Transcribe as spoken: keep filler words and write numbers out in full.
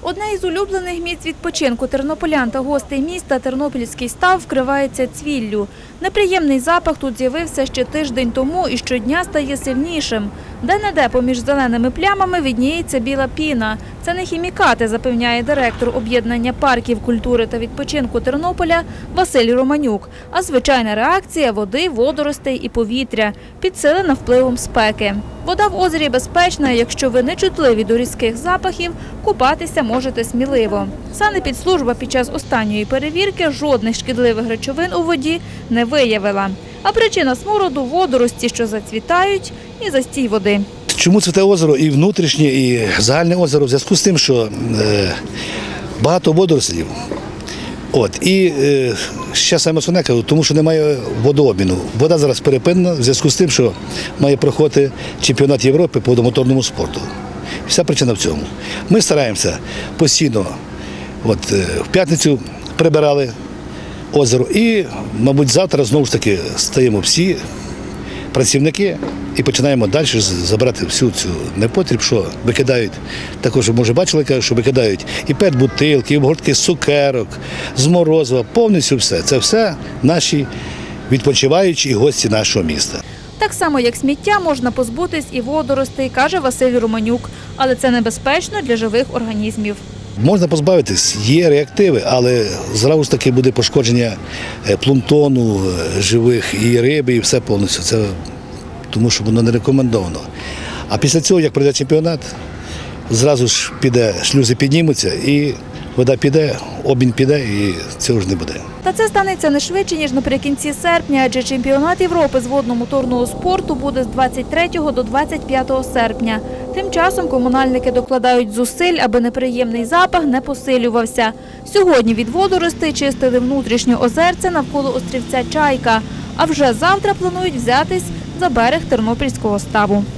Одне із улюблених місць відпочинку тернополян та гостей міста – Тернопільський став вкривається цвіллю. Неприємний запах тут з'явився ще тиждень тому і щодня стає сильнішим. Де-не-де поміж зеленими плямами видніється біла піна. Це не хімікати, запевняє директор об'єднання парків культури та відпочинку Тернополя Василь Романюк, а звичайна реакція води, водоростей і повітря, підсилена впливом спеки. Вода в озері безпечна, якщо ви не чутливі до різких запахів, купатися можете сміливо. Санепідслужба під час останньої перевірки жодних шкідливих речовин у воді не виявила. А причина смороду – водорості, що зацвітають, і застій води. Чому це те озеро і внутрішнє, і загальне озеро? В зв'язку з тим, що е, багато водорослів. От, і е, ще саме основне кажу, тому що немає водообміну. Вода зараз перепинена в зв'язку з тим, що має проходити чемпіонат Європи по водомоторному спорту. Вся причина в цьому. Ми стараємося постійно, от, е, в п'ятницю прибирали озеро і, мабуть, завтра знову ж таки стаємо всі працівники і починаємо далі забирати всю цю непотріб, що викидають. Також, може, бачили, що викидають і пет-бутилки, і обгортки з цукерок, з морозива, повністю все. Це все наші відпочиваючі і гості нашого міста. Так само, як сміття, можна позбутись і водоростей, каже Василь Романюк. Але це небезпечно для живих організмів. Можна позбавитись, є реактиви, але зразу ж таки буде пошкодження планктону, живих і риби, і все повністю. Це тому що воно не рекомендовано. А після цього, як пройде чемпіонат, зразу ж піде, шлюзи піднімуться і вода піде, обмін піде і цього ж не буде. Та це станеться не швидше, ніж наприкінці серпня, адже чемпіонат Європи з водно-моторного спорту буде з двадцять третього до двадцять п'ятого серпня. Тим часом комунальники докладають зусиль, аби неприємний запах не посилювався. Сьогодні від водоростей чистили внутрішнє озерце навколо острівця Чайка, а вже завтра планують взятись за берег Тернопільського ставу.